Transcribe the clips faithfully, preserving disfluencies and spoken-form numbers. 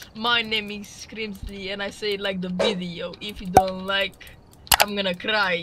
My name is Scrimsley and I say like the video. If you don't like, I'm gonna cry.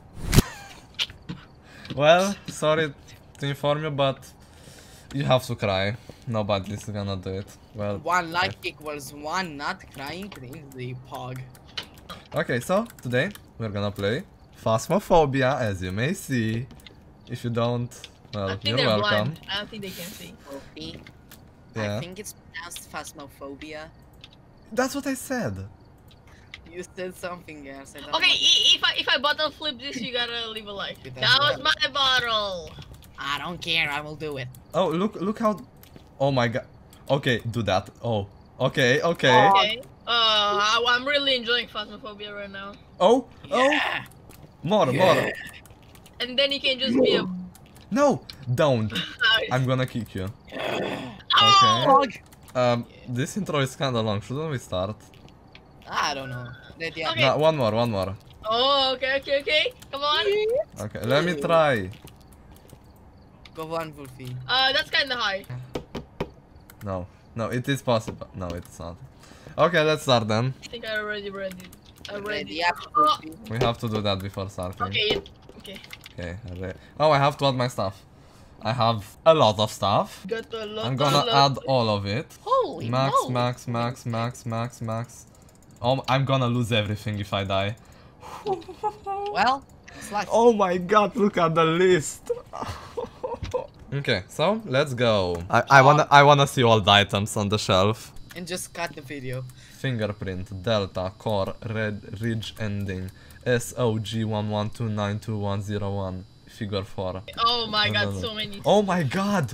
Well, sorry to inform you, but you have to cry. Nobody's gonna do it. Well, one like I... equals one not crying Scrimsley pog. Okay, so today we're gonna play Phasmophobia, as you may see. If you don't, well, I think you're they're welcome. Blind. I don't think they can see. Okay. Yeah. I think it's pronounced Phasmophobia. That's what I said. You said something else. I don't Okay, know. if I if I bottle flip this, you gotta leave a like. It That was doesn't my bottle. I don't care. I will do it. Oh, look, look how. Oh my god. Okay, do that. Oh. Okay, okay. Okay. Uh, I, I'm really enjoying Phasmophobia right now. Oh, oh. Yeah. More, Yeah. more. And then you can just be a. No, don't. I'm gonna kick you. Oh! Pog. Um, this intro is kinda long. Shouldn't we start? I don't know. That, yeah. Okay. No, one more, one more. Oh, okay, okay, okay. Come on. Okay, let me try. Go on, Wolfie. Uh, that's kind of high. No, no, it is possible. No, it's not. Okay, let's start then. I think I already read it. I read Ready it. up, Oh, Wolfie. We have to do that before starting. okay, okay. Okay, alright. Oh, I have to add my stuff. I have a lot of stuff. Got a lot. I'm gonna a add lot. all of it. Holy Max, moly. max, max, max, max, max. Oh, I'm gonna lose everything if I die. Well, it's like Oh my god, look at the list. Okay, so let's go. I, I wanna I wanna see all the items on the shelf. and just cut the video. Fingerprint, Delta, Core, Red, Ridge Ending, S O G one one two nine two one zero one, Figure four. Oh my No, god, no, no. so many. Oh my god!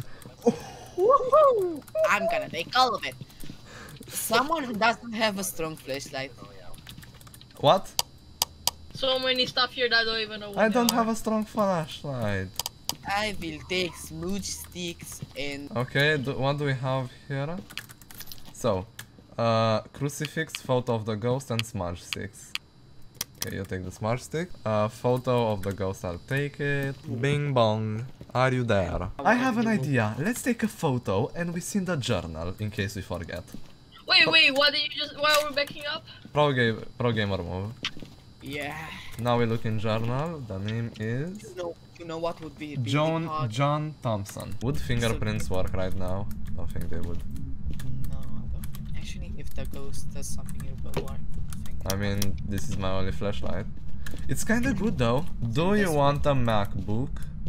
Woohoo! I'm gonna take all of it. Someone who doesn't have a strong flashlight. What? So many stuff here that I don't even know what I they don't are. have a strong flashlight. I will take smooch sticks and Okay, do, what do we have here? So, uh, crucifix, photo of the ghost, and smudge sticks. Okay, you take the smudge stick. Uh, photo of the ghost, I'll take it. Bing bong. Are you there? I have an idea. Let's take a photo and we see in the journal in case we forget. Wait, wait, what did you just? Why are we backing up? Pro, game, pro gamer move. yeah. Now we look in journal. The name is You know, you know what would be really John hard? John Thompson. Would fingerprints work right now? Don't think they would. No, no. Actually, if the ghost does something, it will work. I think. I mean, this is my only flashlight. It's kinda good though. Do you That's- want a MacBook?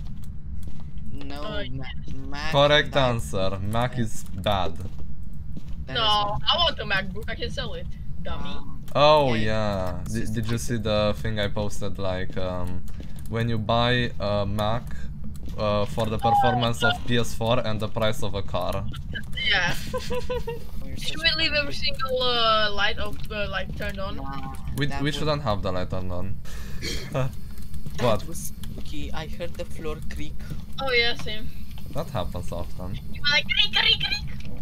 No, Uh, Ma Mac. Correct died. answer. Mac is bad. That No, is I want a MacBook. I can sell it. Dummy. Um, Oh Yeah, yeah. Did, did you see the thing I posted? Like, um, when you buy a Mac uh, for the performance of P S four and the price of a car. Yeah. we're Should such we leave every single uh, light of uh, like turned on? Nah, We, that we would- shouldn't have the light turned on. What? That was spooky. I heard the floor creak. Oh yeah, same. That happens often. You were like creak, creak, creak.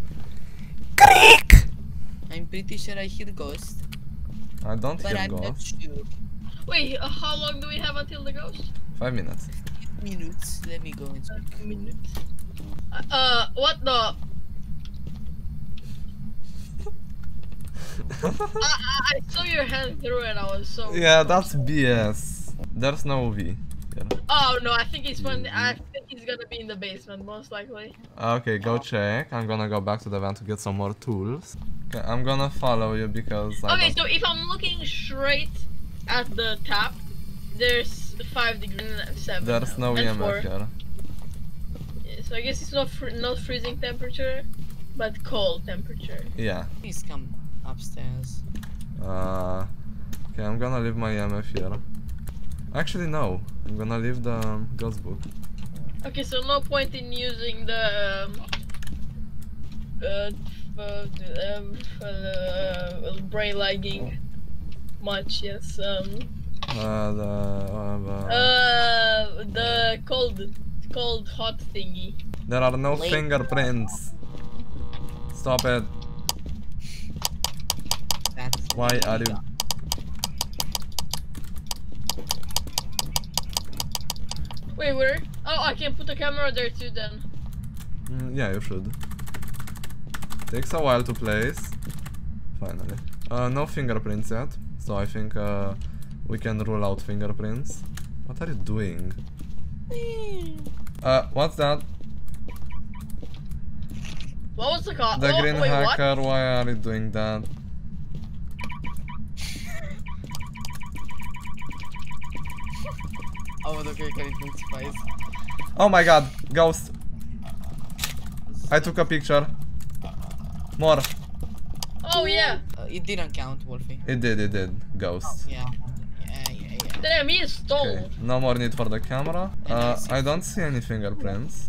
I'm pretty sure I hear ghosts, I don't but hear I'm not ghosts. sure. Wait, uh, how long do we have until the ghost? Five minutes. Minutes. Let me go and check. A minute. Uh, uh, what the? I, I, I saw your hand through it. I was so. Yeah, that's B S. There's no V here. Oh no, I think he's fun. I think he's gonna be in the basement most likely. Okay, go check. I'm gonna go back to the van to get some more tools. Okay, I'm gonna follow you because I Okay, don't... so if I'm looking straight at the tap, there's five degrees and seven. There's no and E M four. F here. Yeah, so I guess it's not fr not freezing temperature, but cold temperature. Yeah. Please come upstairs. Uh, okay, I'm gonna leave my E M F here. Actually, no. I'm gonna leave the um, ghost book. Okay, so no point in using the um, uh, uh, um, uh, brain lagging much. Yes. Um. Uh, the... Uh, the... Uh, the cold, cold hot thingy. There are no Late. fingerprints. Stop it. That's Why are you... Wait, where? Oh, I can put a camera there too then. Mm, yeah, you should. Takes a while to place. finally. Uh, no fingerprints yet, so I think uh, we can rule out fingerprints. What are you doing? Uh, what's that? What was the car? The oh, green wait, hacker, what? why are you doing that? Oh, the okay, collecting spice. Oh my god, ghost. I took a picture. More. Oh yeah. Uh, it didn't count, Wolfie. It did, it did. Ghost. Yeah. Yeah, yeah, yeah. Damn, he stole. Okay, no more need for the camera. Uh, I don't see any fingerprints.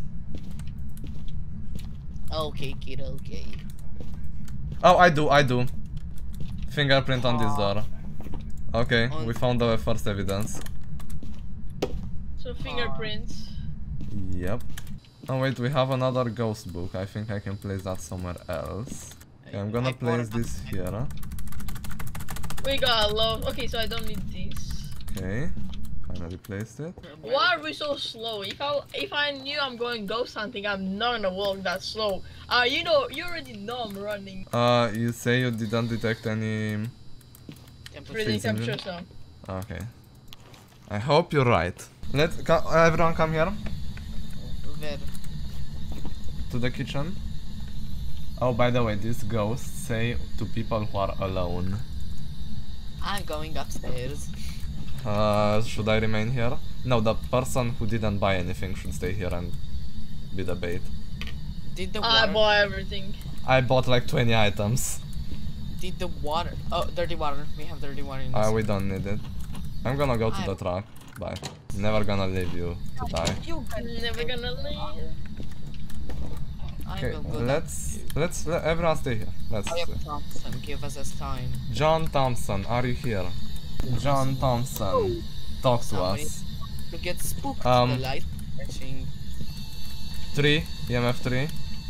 Okay, kid, okay. Oh, I do, I do. Fingerprint on this door. Okay, On- we found our first evidence. So fingerprints. Yep. Oh wait, we have another ghost book. I think I can place that somewhere else. Okay, I'm gonna I place bought it. this here. We got a low. Okay, so I don't need this. Okay, finally placed it. Why are we so slow? If I if I knew I'm going ghost hunting, I'm not gonna walk that slow. Uh, you know, you already know I'm running. Uh, you say you didn't detect any... Temperature. Reading Freezing. temperature, so. Okay. I hope you're right. Let's co everyone come here Where? to the kitchen. Oh, by the way, these ghosts say to people who are alone. I'm going upstairs. Uh, should I remain here? No, the person who didn't buy anything should stay here and be the bait. Did the I water? bought everything. I bought like twenty items. Did the water? Oh, dirty water. We have dirty water in this. Uh, we don't need it. I'm gonna go to I- the truck. Bye. Never gonna leave you to die. You guys- Never gonna leave. I Okay, will go let's let's let everyone stay here. Let's I stay. am Thompson. Give us a sign. John Thompson, are you here? John Thompson, talk to Somebody- us. To get spooked. Um, the light flashing. Three, E M F three.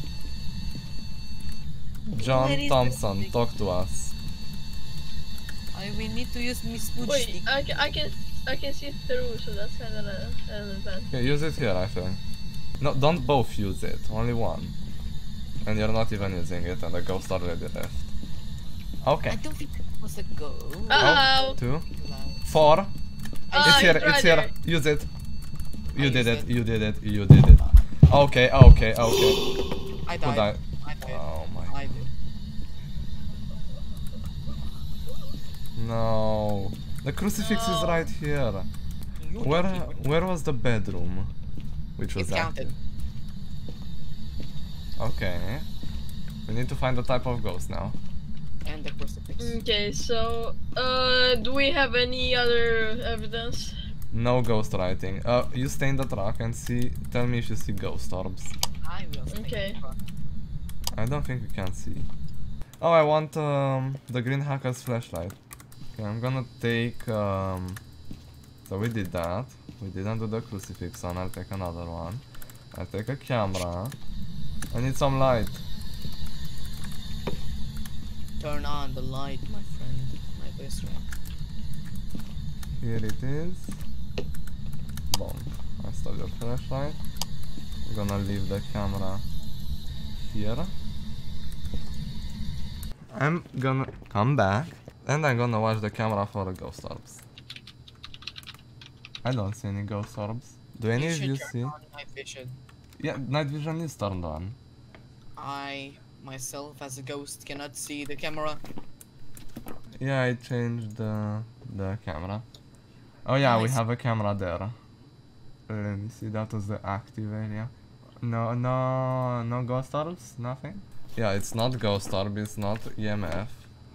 John Where is Thompson, the- talk to us. I will need to use my smooch Wait, stick. I can I can I can see through, so that's kind of an advantage. Okay, use it here, I think. No, don't both use it, only one. And you're not even using it, and the ghost already left. Okay. I don't think it was a go. Uh, Oh, two, Like, four. Ah, It's here, it's it's right here. there. Use it. You I did used it, it. you did it, you did it. Okay, okay, okay. I Who died. died? I died. Oh my. I did. No. The crucifix is No. right here. You Where lucky. where was the bedroom? Which was It's active. counted. Okay. We need to find the type of ghost now. And the crucifix. Okay, so uh, do we have any other evidence? No ghost writing. Uh, you stay in the truck and see. Tell me if you see ghost orbs. I will stay Okay. in front. I don't think you can see. Oh, I want um, the green hacker's flashlight. Okay, I'm gonna take. Um, so we did that. We didn't do the crucifix one. I'll take another one. I'll take a camera. I need some light. Turn on the light, my friend. My best friend. Here it is. Boom. I stole your flashlight. I'm gonna leave the camera here. I'm gonna come back and I'm gonna watch the camera for the ghost orbs. I don't see any ghost orbs. Do any of should you turn see? on night vision. Yeah, night vision is turned on. I myself as a ghost cannot see the camera. Yeah, I changed the the camera. Oh yeah, we Nice. have a camera there. Let me see, that was the active area. No, no, no ghost orbs, nothing. Yeah, it's not ghost orb, it's not E M F.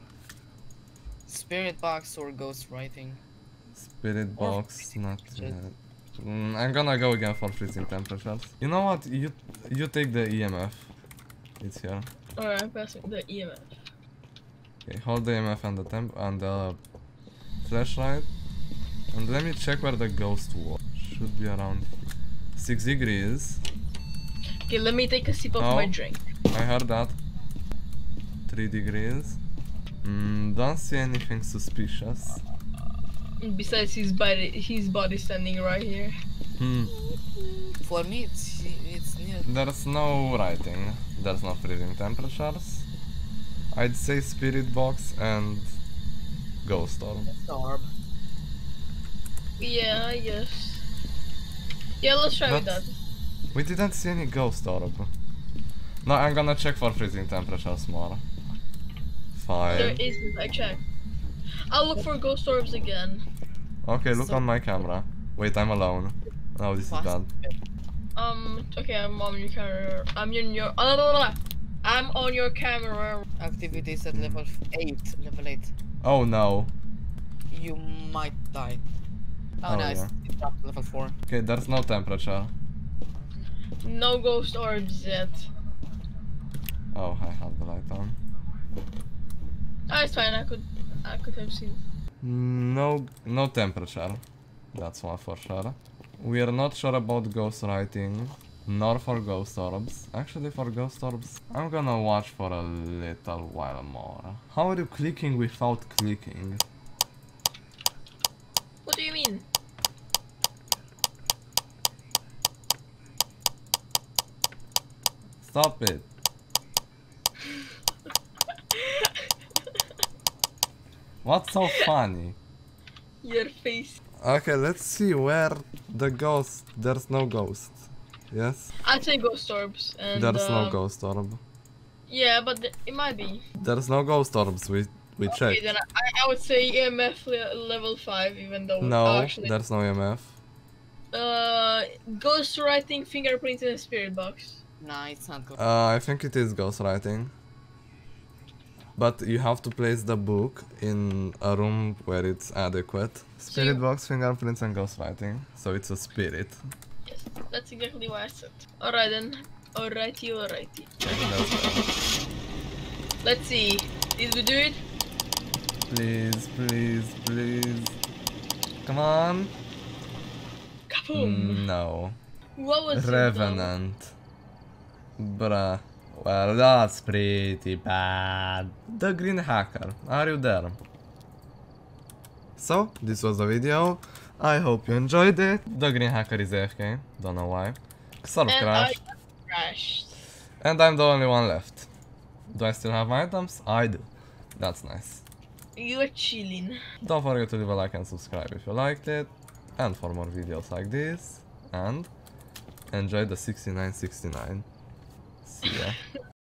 Spirit box or ghost writing. Spirit Or box, freezing not temperatures. yet. Mm, I'm gonna go again for freezing temperatures. You know what? You you take the E M F. It's here. Alright, I'm passing the E M F. Okay, hold the E M F and the temp and the flashlight. And let me check where the ghost was. Should be around here. Six degrees. Okay, let me take a sip of Oh. my drink. I heard that. Three degrees. Mm, don't see anything suspicious. Besides his body, his body standing right here. Hmm. For me, it's it's near. There's no writing. There's no freezing temperatures. I'd say Spirit Box and Ghost Orb. Orb. Yeah, I guess. Yeah, let's try with that. But we didn't see any Ghost Orb. No, I'm gonna check for freezing temperatures more. There Five. isn't, I checked. I'll look for ghost orbs again. Okay, look So- on my camera. Wait, I'm alone. No, this is Fast. bad. Um, okay, I'm on your camera. I'm in your. Oh, no, no, no. I'm on your camera. Activities at level f- eight. Level eight. Oh no. You might die. Oh, Oh, no, it's, yeah. it's dropped to level four. Okay, there's no temperature. No ghost orbs yet. Oh, I had the light on. Oh, it's fine. I could, I could have seen. No, no temperature. That's one for sure. We are not sure about ghost writing, nor for ghost orbs. Actually, for ghost orbs, I'm gonna watch for a little while more. How are you clicking without clicking? What do you mean? Stop it. What's so funny? Your face. Okay, let's see where the ghost. There's no ghost. Yes? I'd say ghost orbs. And, There's uh, no ghost orb. Yeah, but th it might be. There's no ghost orbs. We we Okay, checked. then I, I would say E M F le level five, even though No, oh, actually. there's no E M F. Uh, ghost writing, fingerprints, and spirit box. Nah, it's not good. Uh, I think it is ghostwriting. But you have to place the book in a room where it's adequate. Spirit you- box, fingerprints, and ghostwriting. So it's a spirit. Yes, that's exactly what I said. Alright then. Alrighty, alrighty. That's Let's see. Did we do it? Please, please, please. Come on. Kaboom! No. What was it, though? Revenant. Bruh. Well, that's pretty bad. The Green Hacker. Are you there? So, this was the video. I hope you enjoyed it. The Green Hacker is A F K. Don't know why. Sort of And I crashed. crashed. And I'm the only one left. Do I still have my items? I do. That's nice. You were chilling. Don't forget to leave a like and subscribe if you liked it. And for more videos like this. And enjoy the sixty-nine sixty-nine. See ya.